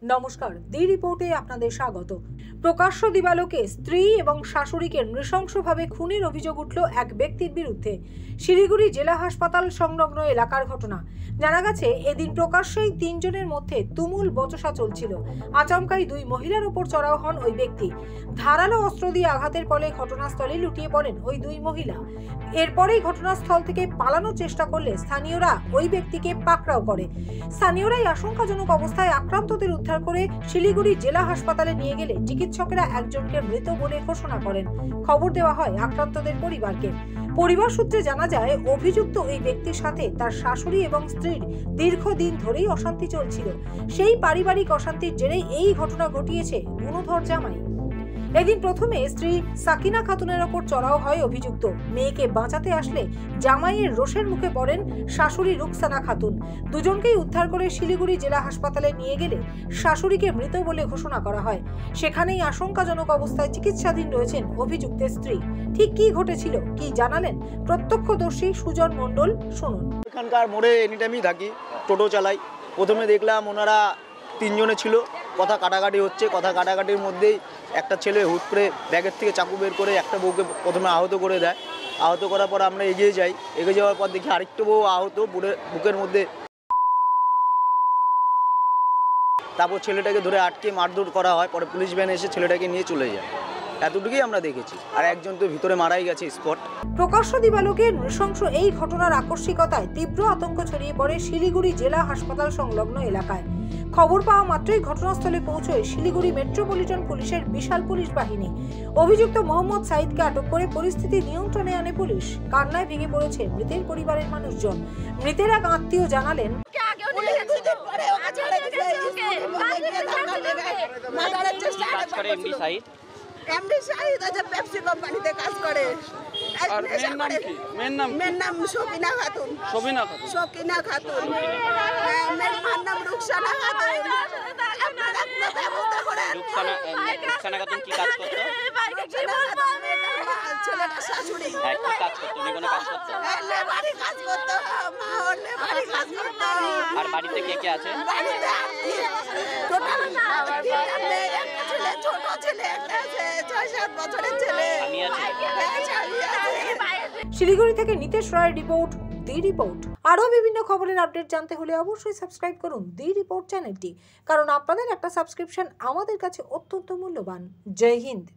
নমস্কার, দি রিপোর্টে আপনাদের স্বাগত। প্রকাশ্য দিবালোকে স্ত্রী এবং শাশুড়িকে নৃশংসভাবে খুনের অভিযোগ উঠল এক ব্যক্তির বিরুদ্ধে। শিলিগুড়ি জেলা হাসপাতাল সংলগ্ন এলাকার ঘটনা। জানা গেছে, এদিন প্রকাশ্যেই তিনজনের মধ্যে তুমুল বচসা চলছিল। আচমকাই দুই মহিলার উপর চড়াও হন ওই ব্যক্তি। ধারালো অস্ত্র দিয়ে আঘাতের ফলে ঘটনাস্থলে লুটিয়ে পড়েন ওই দুই মহিলা। এরপরেই ঘটনাস্থল থেকে পালানোর চেষ্টা করলে স্থানীয়রা ওই ব্যক্তিকে পাকড়াও করে। স্থানীয়রাই আশঙ্কাজনক অবস্থায় আক্রান্তদের উদ্ধার করে শিলিগুড়ি জেলা হাসপাতালে নিয়ে গেলে চিকিৎসকেরা একজনকে মৃত বলে ঘোষণা করেন। খবর দেওয়া হয় আক্রান্তদের পরিবারকে। পরিবার সূত্রে জানা যায়, অভিযুক্ত ওই ব্যক্তির সাথে তার শাশুড়ি এবং স্ত্রীর দীর্ঘদিন ধরেই অশান্তি চলছিল। সেই পারিবারিক অশান্তির জেরেই এই ঘটনা ঘটিয়েছে গুণধর জামাই। এদিন প্রথমে স্ত্রী সাকিনা খাতুনের ওপর চড়াও হয় অভিযুক্ত। মেয়েকে বাঁচাতে আসলে জামাইয়ের রোষের মুখে পড়েন শাশুড়ি রুকসানা খাতুন। দুজনকেই উদ্ধার করে শিলিগুড়ি জেলা হাসপাতালে নিয়ে গেলে শাশুড়িকে মৃত বলে ঘোষণা করা হয়। সেখানেই আশঙ্কাজনক অবস্থায় চিকিৎসাধীন রয়েছেন অভিযুক্তের স্ত্রী। ঠিক কি ঘটেছিল, কি জানালেন প্রত্যক্ষদর্শী সুজন মণ্ডল, শুনুন। এখানকার মোড়ে এনি টাইমই থাকি, টোটো চালাই। প্রথমে দেখলাম ওনারা তিনজনে ছিল, কথা কাটাকাটি হচ্ছে। কথা কাটাকাটির মধ্যেই একটা ছেলে হুট করে ব্যাগের থেকে চাকু বের করে একটা বউকে প্রথমে আহত করে দেয়। আহত করার পর আমরা এগিয়ে যাই। এগিয়ে যাওয়ার পর দেখি আরেকটা বউ আহত, বুকের মধ্যে। তারপর ছেলেটাকে ধরে আটকে মারধর করা হয়। পরে পুলিশ ভ্যান এসে ছেলেটাকে নিয়ে চলে যায়। এতটুকুই আমরা দেখেছি। আর একজন তো ভিতরে মারাই গেছে স্পট। প্রকাশ্য দিবালোকে নৃশংস এই ঘটনার আকস্মিকতায় তীব্র আতঙ্ক ছড়িয়ে পড়ে শিলিগুড়ি জেলা হাসপাতাল সংলগ্ন এলাকায়। খবর পাওয়া মাত্রই ঘটনাস্থলে পৌঁছয় শিলিগুড়ি মেট্রোপলিটন পুলিশের বিশাল পুলিশ বাহিনী। অভিযুক্ত মোহাম্মদ সাইদকে আটক করে পরিস্থিতি নিয়ন্ত্রণে আনে পুলিশ। কান্নায় ভেঙে পড়েছে মৃতের পরিবারের মানুষজন। মৃতের এক আত্মীয় জানালেন, এমডি সাইদ আছে, পেপসি কোম্পানিতে কাজ করে। আর মেয়ের নাম সকিনা খাতুন। সকিনা খাতুন। মেয়ের মার নাম রুকসানা খাতুন। আপনারা একটা ব্যবস্থা করেন। রুকসানা খাতুন কি কাজ করতো? ছেলেটা শাশুড়ি। কি কাজ করতো? উনি কোনো কাজ করতো? লেবারি কাজ করতো। মা ওর লেবারি কাজ করতো। আর বাড়িতে কে কে আছে? বাড়িতে টোটাল একটা ছেলে, ছোট ছেলে একটা আছে, 6-7 বছরের ছেলে। আমি আছি। শিলিগুড়ি থেকে নিতেশ রায়ের রিপোর্ট, দি রিপোর্ট। আরও বিভিন্ন খবরের আপডেট জানতে হলে অবশ্যই সাবস্ক্রাইব করুন দি রিপোর্ট চ্যানেলটি, কারণ আপনাদের একটা সাবস্ক্রিপশন আমাদের কাছে অত্যন্ত মূল্যবান। জয় হিন্দ।